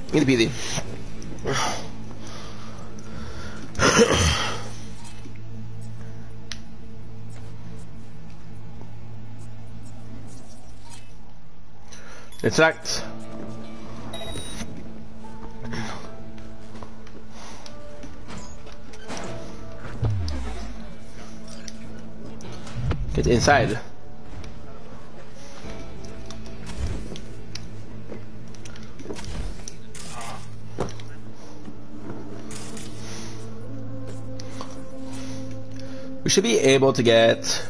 Easy peasy. Interact. Get inside. We should be able to get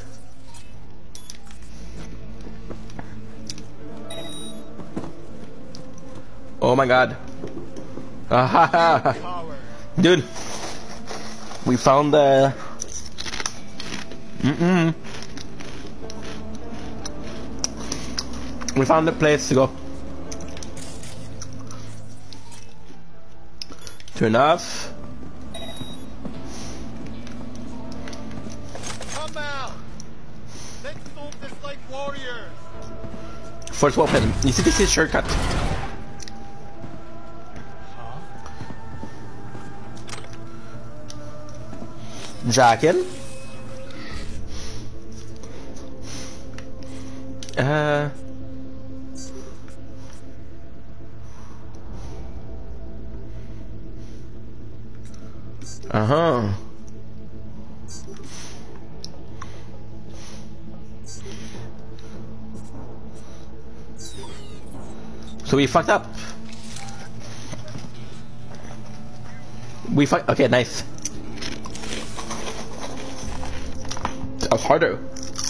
oh my god. Dude, we found the we found the place to go. Turn off. Come out. Let's move this like warriors. First weapon. You see, this is shortcut. Jacket. Uh-huh. So we fucked up. We fucked. Okay, nice. That was harder.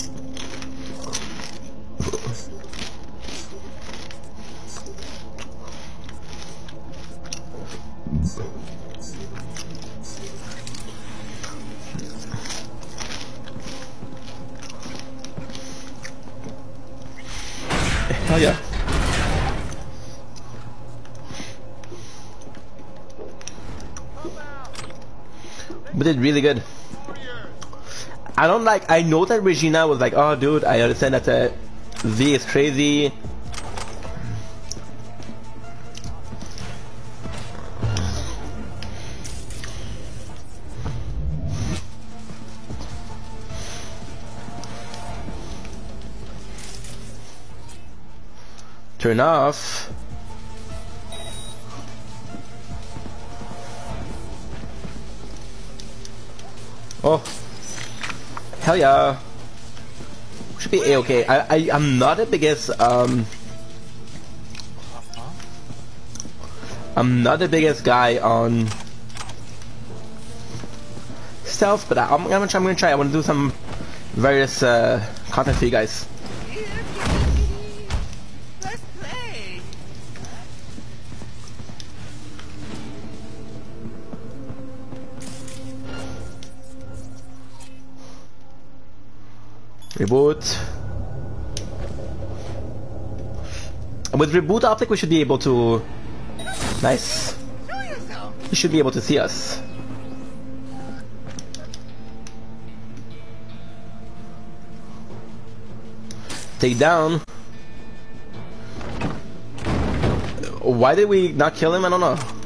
Hell yeah. We did really good. I don't like, I know that Regina was like, oh dude, I understand that the V is crazy. Turn off. Oh, hell yeah. Should be A-okay. I'm not the biggest, I'm not the biggest guy on stealth, but I'm gonna try. I wanna do some various, content for you guys. Let's play. Reboot. And with reboot optic we should be able to... Nice. Show yourself. You should be able to see us. Take down. Why did we not kill him? I don't know.